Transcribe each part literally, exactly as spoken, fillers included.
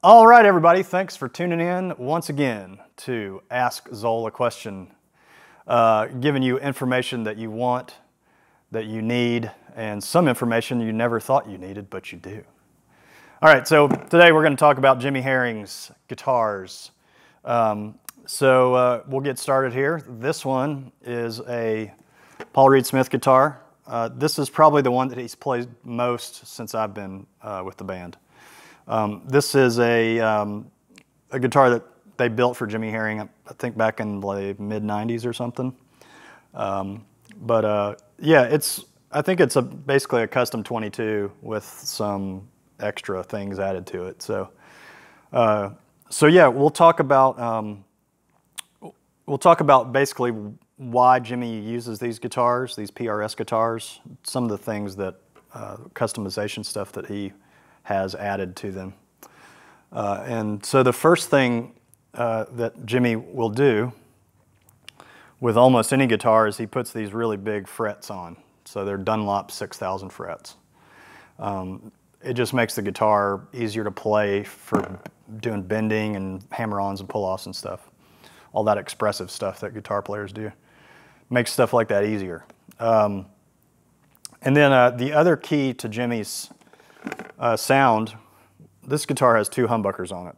All right, everybody, thanks for tuning in once again to Ask ZOEL A Question, uh, giving you information that you want, that you need, and some information you never thought you needed, but you do. All right, so today we're going to talk about Jimmy Herring's guitars. Um, so uh, we'll get started here. This one is a Paul Reed Smith guitar. Uh, this is probably the one that he's played most since I've been uh, with the band. Um, this is a, um, a guitar that they built for Jimmy Herring, I think back in the mid nineties or something. Um, but uh, yeah, it's, I think it's a, basically a custom twenty-two with some extra things added to it. So, uh, so yeah, we'll talk about, um, we'll talk about basically why Jimmy uses these guitars, these P R S guitars, some of the things that, uh, customization stuff that he has added to them. Uh, and so the first thing uh, that Jimmy will do with almost any guitar is he puts these really big frets on. So they're Dunlop six thousand frets. Um, it just makes the guitar easier to play for doing bending and hammer-ons and pull-offs and stuff. All that expressive stuff that guitar players do. Makes stuff like that easier. Um, and then uh, the other key to Jimmy's Uh, sound, this guitar has two humbuckers on it.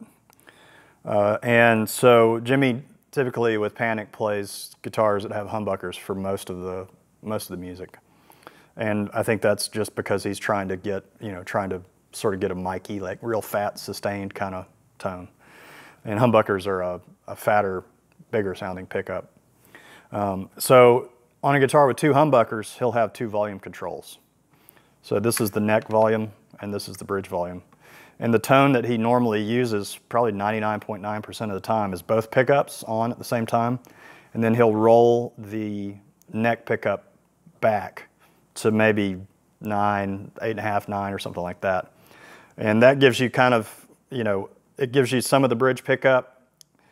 Uh, and so Jimmy typically with Panic plays guitars that have humbuckers for most of the most of the music. And I think that's just because he's trying to get, you know, trying to sort of get a micy, like real fat, sustained kind of tone. And humbuckers are a, a fatter, bigger sounding pickup. Um, so on a guitar with two humbuckers, he'll have two volume controls. So this is the neck volume, and this is the bridge volume. And the tone that he normally uses, probably ninety-nine point nine percent of the time, is both pickups on at the same time, and then he'll roll the neck pickup back to maybe nine, eight and a half, nine, or something like that. And that gives you kind of, you know, it gives you some of the bridge pickup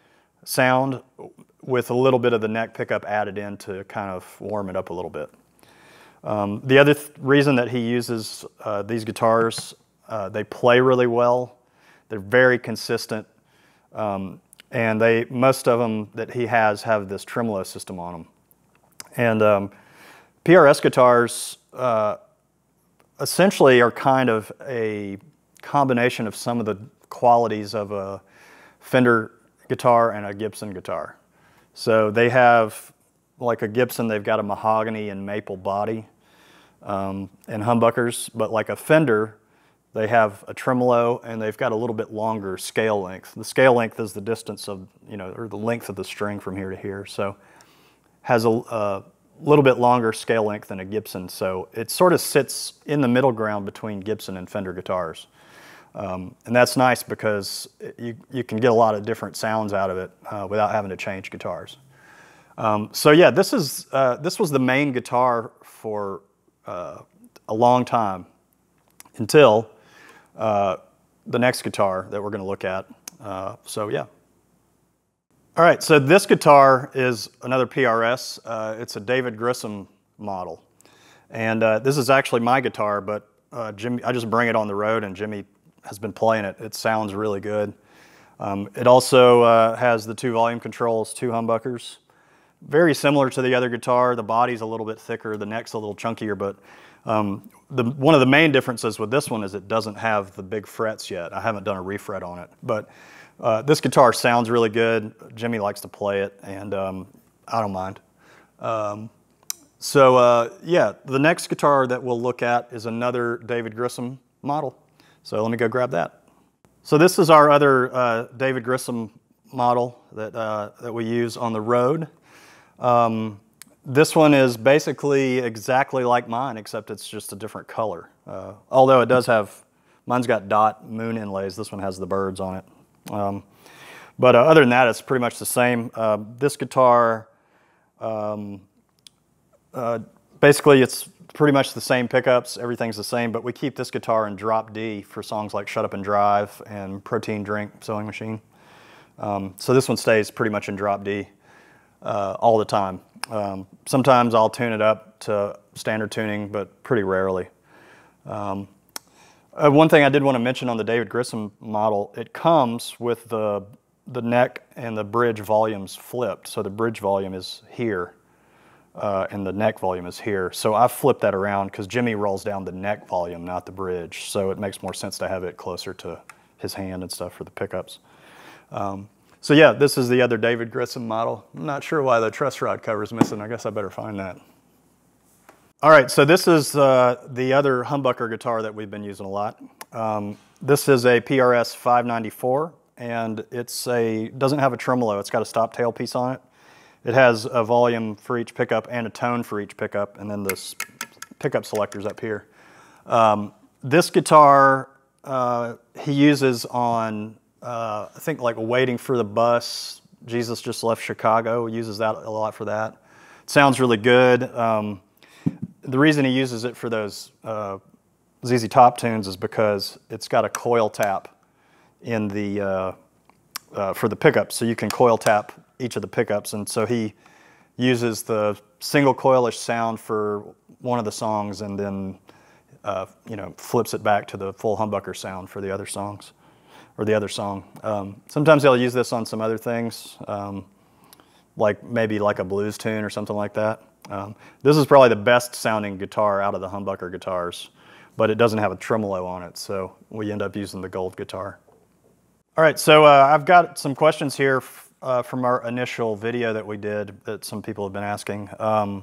sound with a little bit of the neck pickup added in to kind of warm it up a little bit. Um, the other th reason that he uses uh, these guitars, uh, they play really well. They're very consistent, um, and they most of them that he has have this Tremolo system on them. And um, P R S guitars uh, essentially are kind of a combination of some of the qualities of a Fender guitar and a Gibson guitar. So they have, like a Gibson, they've got a mahogany and maple body um, and humbuckers, but like a Fender, they have a tremolo and they've got a little bit longer scale length. The scale length is the distance of, you know, or the length of the string from here to here. So has a, a little bit longer scale length than a Gibson. So it sort of sits in the middle ground between Gibson and Fender guitars. Um, and that's nice because you, you can get a lot of different sounds out of it uh, without having to change guitars. Um, so yeah, this is uh, this was the main guitar for uh, a long time until uh, the next guitar that we're going to look at. Uh, so yeah. All right, so this guitar is another P R S. Uh, it's a David Grissom model, and uh, this is actually my guitar, but uh, Jimmy, I just bring it on the road, and Jimmy has been playing it. It sounds really good. Um, it also uh, has the two volume controls, two humbuckers. Very similar to the other guitar. The body's a little bit thicker, the neck's a little chunkier, but um, the, one of the main differences with this one is it doesn't have the big frets yet. I haven't done a refret on it, but uh, this guitar sounds really good. Jimmy likes to play it, and um, I don't mind. Um, so uh, yeah, the next guitar that we'll look at is another David Grissom model. So let me go grab that. So this is our other uh, David Grissom model that, uh, that we use on the road. Um, this one is basically exactly like mine, except it's just a different color. Uh, although it does have, mine's got dot moon inlays, this one has the birds on it. Um, but uh, other than that, it's pretty much the same. Uh, this guitar, um, uh, basically it's pretty much the same pickups, everything's the same, but we keep this guitar in drop D for songs like Shut Up and Drive and Protein Drink, Sewing Machine. Um, so this one stays pretty much in drop D. Uh, all the time. Um, sometimes I'll tune it up to standard tuning, but pretty rarely. Um, Uh, one thing I did want to mention on the David Grissom model, it comes with the, the neck and the bridge volumes flipped. So the bridge volume is here uh, and the neck volume is here. So I've flipped that around because Jimmy rolls down the neck volume, not the bridge. So it makes more sense to have it closer to his hand and stuff for the pickups. Um, so yeah, this is the other David Grissom model. I'm not sure why the truss rod cover is missing. I guess I better find that. All right, so this is uh, the other humbucker guitar that we've been using a lot. Um, this is a P R S five ninety-four, and it's a doesn't have a tremolo. It's got a stop tail piece on it. It has a volume for each pickup and a tone for each pickup, and then this pickup selector's up here. Um, this guitar uh, he uses on, uh, I think, like Waiting for the Bus, Jesus Just Left Chicago. He uses that a lot for that. It sounds really good. Um, The reason he uses it for those uh, Z Z Top tunes is because it's got a coil tap in the uh, uh, for the pickups, so you can coil tap each of the pickups, and so he uses the single coilish sound for one of the songs, and then uh, you know flips it back to the full humbucker sound for the other songs or the other song. Um, sometimes he'll use this on some other things, um, like maybe like a blues tune or something like that. Um, this is probably the best sounding guitar out of the humbucker guitars, but it doesn't have a tremolo on it, so we end up using the gold guitar. All right, so uh, I've got some questions here uh, from our initial video that we did that some people have been asking. Um,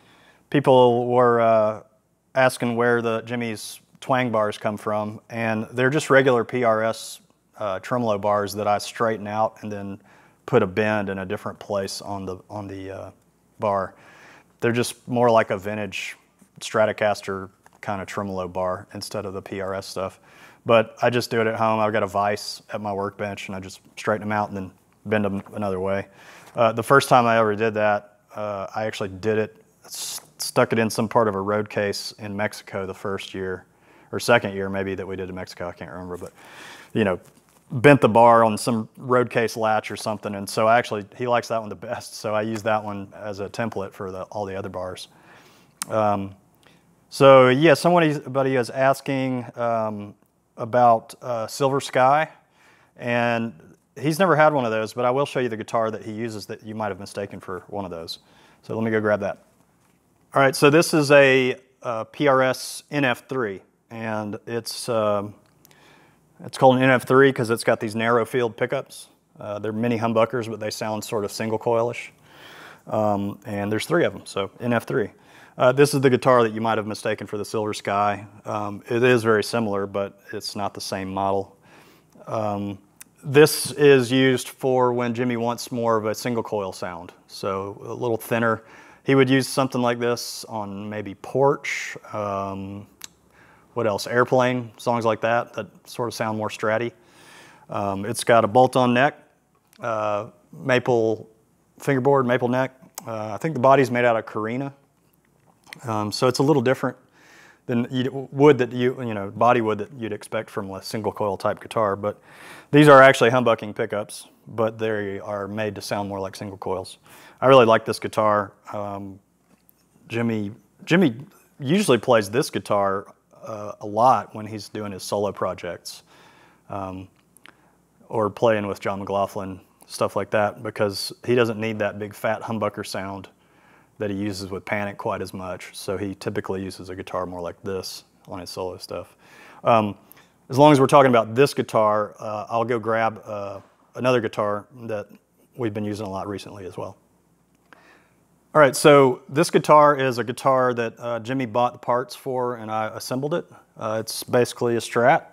people were uh, asking where the Jimmy's twang bars come from, and they're just regular P R S uh, tremolo bars that I straighten out and then put a bend in a different place on the, on the uh, bar. They're just more like a vintage Stratocaster kind of tremolo bar instead of the P R S stuff. But I just do it at home. I've got a vise at my workbench, and I just straighten them out and then bend them another way. Uh, the first time I ever did that, uh, I actually did it, st stuck it in some part of a road case in Mexico the first year, or second year maybe that we did in Mexico, I can't remember, but you know, bent the bar on some road case latch or something, and so actually he likes that one the best, so I use that one as a template for the, all the other bars. Um, so yeah, somebody is asking um, about uh, Silver Sky, and he's never had one of those, but I will show you the guitar that he uses that you might have mistaken for one of those. So let me go grab that. All right, so this is a, a P R S N F three, and it's um, It's called an N F three because it's got these narrow field pickups. Uh, they're mini humbuckers, but they sound sort of single coilish. Um, and there's three of them, so N F three. Uh, this is the guitar that you might have mistaken for the Silver Sky. Um, it is very similar, but it's not the same model. Um, this is used for when Jimmy wants more of a single coil sound, so a little thinner. He would use something like this on maybe Porch, um, what else, Airplane, songs like that, that sort of sound more stratty. Um, it's got a bolt-on neck, uh, maple fingerboard, maple neck. Uh, I think the body's made out of Carina. Um, so it's a little different than wood that you, you know, body wood that you'd expect from a single coil type guitar. But these are actually humbucking pickups, but they are made to sound more like single coils. I really like this guitar. Um, Jimmy, Jimmy usually plays this guitar uh, a lot when he's doing his solo projects, um, or playing with John McLaughlin, stuff like that, because he doesn't need that big fat humbucker sound that he uses with Panic quite as much. So he typically uses a guitar more like this on his solo stuff. Um, as long as we're talking about this guitar, uh, I'll go grab uh, another guitar that we've been using a lot recently as well. All right, so this guitar is a guitar that uh, Jimmy bought the parts for, and I assembled it. Uh, it's basically a Strat.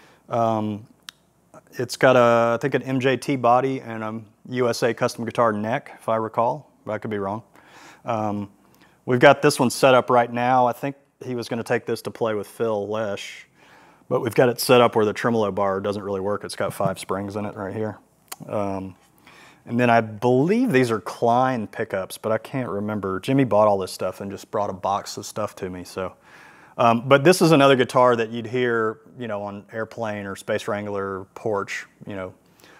Um, it's got a, I think, an M J T body and a U S A custom guitar neck, if I recall, but I could be wrong. Um, we've got this one set up right now. I think he was going to take this to play with Phil Lesh, but we've got it set up where the tremolo bar doesn't really work. It's got five springs in it right here. Um, and then I believe these are Klein pickups, but I can't remember. Jimmy bought all this stuff and just brought a box of stuff to me. So, um, but this is another guitar that you'd hear, you know, on Airplane or Space Wrangler or Porch, you know,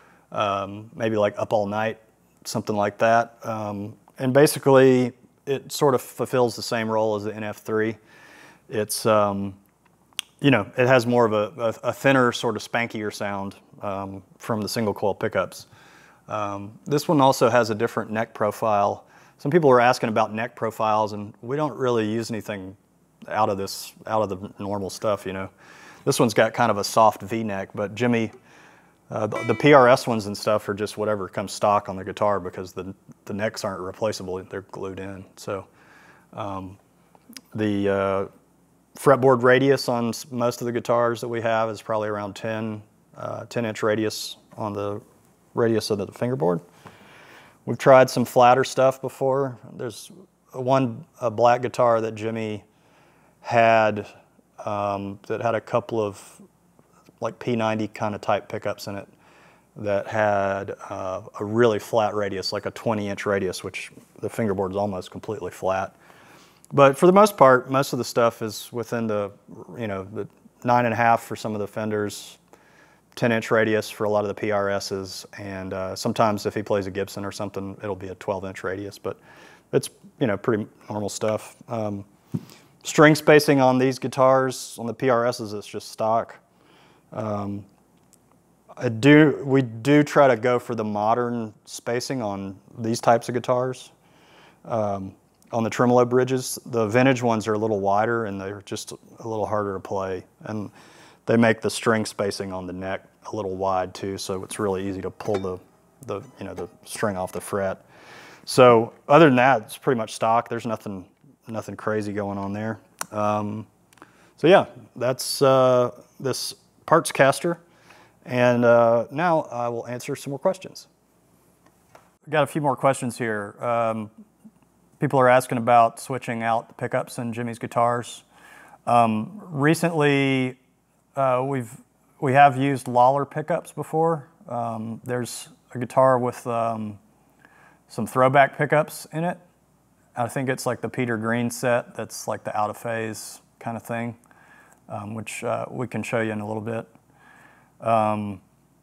um, maybe like Up All Night, something like that. Um, And basically, it sort of fulfills the same role as the N F three. It's, um, you know, it has more of a, a, a thinner, sort of spankier sound um, from the single coil pickups. Um, this one also has a different neck profile. Some people were asking about neck profiles, and we don't really use anything out of this, out of the normal stuff, you know. This one's got kind of a soft V-neck, but Jimmy, uh, the, the P R S ones and stuff are just whatever comes stock on the guitar because the, the necks aren't replaceable, they're glued in. So um, the uh, fretboard radius on most of the guitars that we have is probably around ten, uh, ten inch radius on the radius of the fingerboard. We've tried some flatter stuff before. There's one a black guitar that Jimmy had um, that had a couple of like P ninety kind of type pickups in it that had uh, a really flat radius, like a twenty inch radius, which the fingerboard is almost completely flat. But for the most part, most of the stuff is within the, you know, the nine and a half for some of the Fenders, ten inch radius for a lot of the P R Ss, and uh, sometimes if he plays a Gibson or something, it'll be a twelve inch radius, but it's, you know, pretty normal stuff. Um, string spacing on these guitars, on the P R Ss, it's just stock. Um, I do, we do try to go for the modern spacing on these types of guitars. Um, on the tremolo bridges, the vintage ones are a little wider and they're just a little harder to play. And they make the string spacing on the neck a little wide too, so it's really easy to pull the, the, you know, the string off the fret. So other than that, it's pretty much stock. There's nothing, nothing crazy going on there. Um, so yeah, that's uh, this Partscaster, and uh, now I will answer some more questions. We've got a few more questions here. Um, people are asking about switching out the pickups in Jimmy's guitars. Um, recently, Uh, we've, we have used Lawler pickups before. Um, there's a guitar with um, some throwback pickups in it. I think it's like the Peter Green set that's like the out of phase kind of thing, um, which uh, we can show you in a little bit. Um,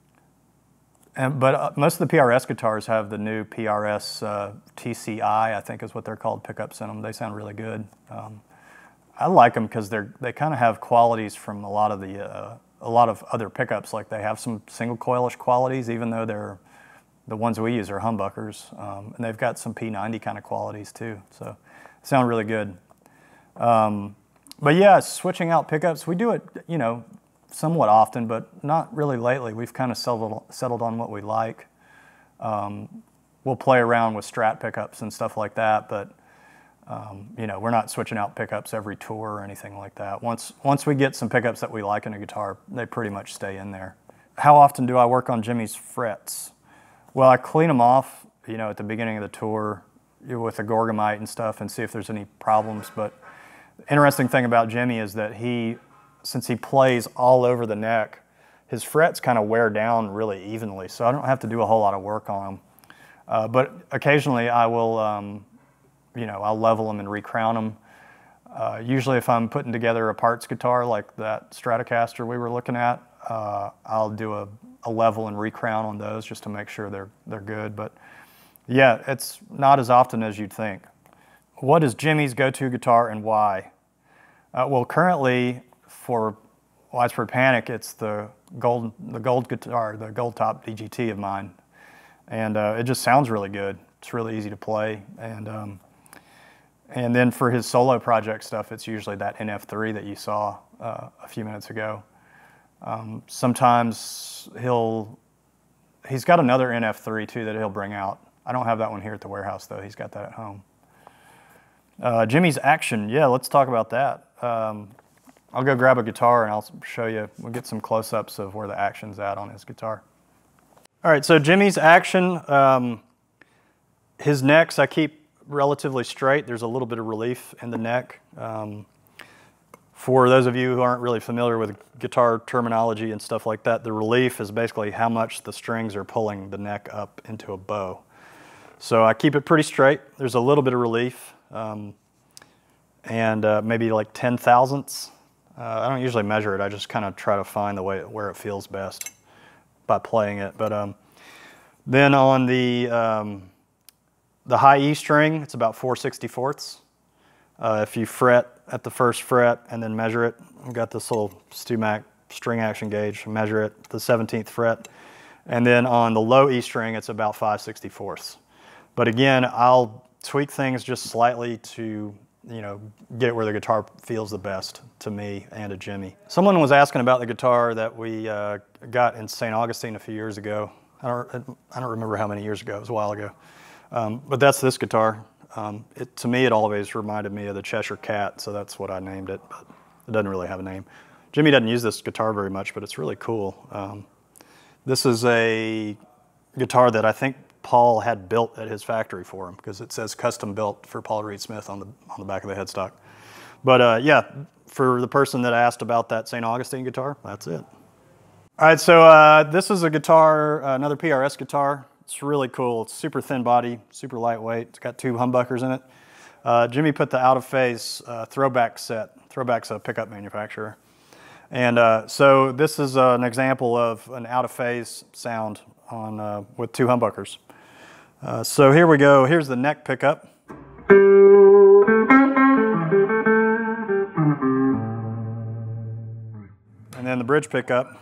and, but uh, most of the P R S guitars have the new P R S uh, T C I, I think is what they're called, pickups in them. They sound really good. Um, I like them because they're they kind of have qualities from a lot of the uh, a lot of other pickups. Like they have some single coilish qualities, even though they're the ones we use are humbuckers, um, and they've got some P ninety kind of qualities too. So they sound really good. Um, but yeah, switching out pickups, we do it, you know, somewhat often, but not really lately. We've kind of settled settled on what we like. Um, we'll play around with Strat pickups and stuff like that, but. Um, you know, we're not switching out pickups every tour or anything like that. Once, once we get some pickups that we like in a guitar, they pretty much stay in there. How often do I work on Jimmy's frets? Well, I clean them off, you know, at the beginning of the tour with the Gorgamite and stuff and see if there's any problems. But the interesting thing about Jimmy is that he, since he plays all over the neck, his frets kind of wear down really evenly, so I don't have to do a whole lot of work on them. Uh, but occasionally I will, um, you know, I'll level them and recrown them. Uh, usually if I'm putting together a parts guitar like that Stratocaster we were looking at, uh, I'll do a, a level and recrown on those just to make sure they're, they're good. But yeah, it's not as often as you'd think. What is Jimmy's go-to guitar and why? Uh, well, currently for Widespread Panic, it's the gold, the gold guitar, the gold top D G T of mine. And uh, it just sounds really good. It's really easy to play. And um, And then for his solo project stuff, it's usually that N F three that you saw uh, a few minutes ago. Um, sometimes he'll, he's got another N F three too that he'll bring out. I don't have that one here at the warehouse though, he's got that at home. Uh, Jimmy's action, yeah, let's talk about that. Um, I'll go grab a guitar and I'll show you, we'll get some close-ups of where the action's at on his guitar. All right, so Jimmy's action, um, his necks I keep relatively straight. There's a little bit of relief in the neck. Um, for those of you who aren't really familiar with guitar terminology and stuff like that, the relief is basically how much the strings are pulling the neck up into a bow. So I keep it pretty straight. There's a little bit of relief, um, and uh, maybe like ten thousandths. Uh, I don't usually measure it. I just kind of try to find the way where it feels best by playing it. But um, then on the um, the high E string, it's about four sixty-fourths. Uh, if you fret at the first fret and then measure it. I've got this little Stumac string action gauge, measure it, the seventeenth fret. And then on the low E string, it's about five sixty-fourths. But again, I'll tweak things just slightly to, you know, get it where the guitar feels the best to me and to Jimmy. Someone was asking about the guitar that we uh, got in Saint Augustine a few years ago. I don't, I don't remember how many years ago, it was a while ago. Um, but that's this guitar. Um, it, to me, it always reminded me of the Chesire Cat, so that's what I named it, but it doesn't really have a name. Jimmy doesn't use this guitar very much, but it's really cool. Um, this is a guitar that I think Paul had built at his factory for him, because it says custom built for Paul Reed Smith on the, on the back of the headstock. But uh, yeah, for the person that asked about that Saint Augustine guitar, that's it. All right, so uh, this is a guitar, uh, another P R S guitar. It's really cool. It's super thin body, super lightweight. It's got two humbuckers in it. Uh, Jimmy put the out of phase uh, Throwback set. Throwback's a pickup manufacturer. And uh, so this is uh, an example of an out of phase sound on, uh, with two humbuckers. Uh, so here we go. Here's the neck pickup. And then the bridge pickup.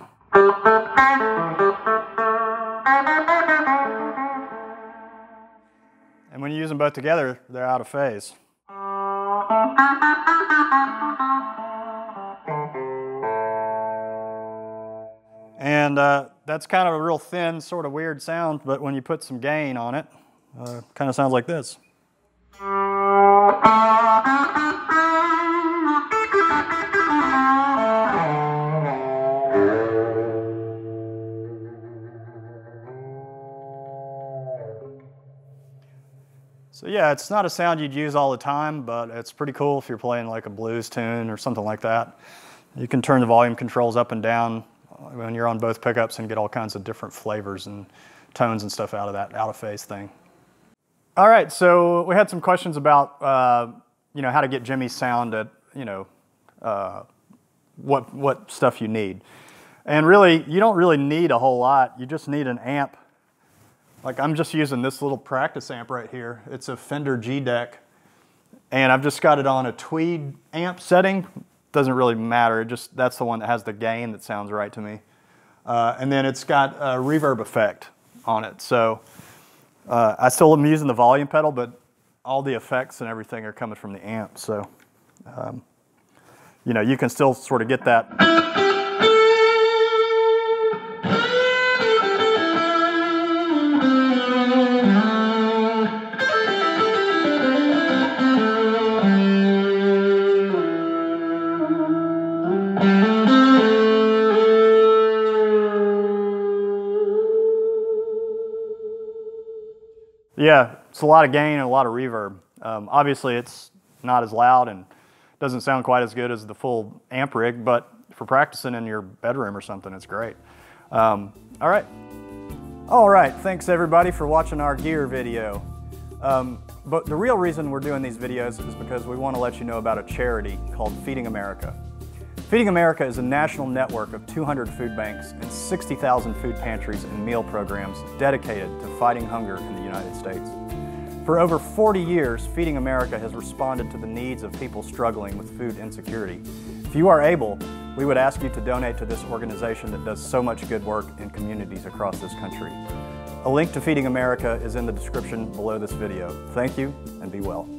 And when you use them both together, they're out of phase. And uh, that's kind of a real thin, sort of weird sound, but when you put some gain on it, uh, kind of sounds like this. So yeah, it's not a sound you'd use all the time, but it's pretty cool if you're playing like a blues tune or something like that. You can turn the volume controls up and down when you're on both pickups and get all kinds of different flavors and tones and stuff out of that out of phase thing. All right, so we had some questions about uh, you know, how to get Jimmy's sound at, you know, uh, what what stuff you need. And really, you don't really need a whole lot. You just need an amp. Like I'm just using this little practice amp right here. It's a Fender G-Deck, and I've just got it on a tweed amp setting. Doesn't really matter, it just, that's the one that has the gain that sounds right to me. Uh, and then it's got a reverb effect on it. So uh, I still am using the volume pedal, but all the effects and everything are coming from the amp. So, um, you know, you can still sort of get that. Yeah, it's a lot of gain and a lot of reverb. Um, obviously, it's not as loud and doesn't sound quite as good as the full amp rig, but for practicing in your bedroom or something, it's great. Um, all right. All right, thanks everybody for watching our gear video. Um, but the real reason we're doing these videos is because we want to let you know about a charity called Feeding America. Feeding America is a national network of two hundred food banks and sixty thousand food pantries and meal programs dedicated to fighting hunger in the United States. For over forty years, Feeding America has responded to the needs of people struggling with food insecurity. If you are able, we would ask you to donate to this organization that does so much good work in communities across this country. A link to Feeding America is in the description below this video. Thank you, and be well.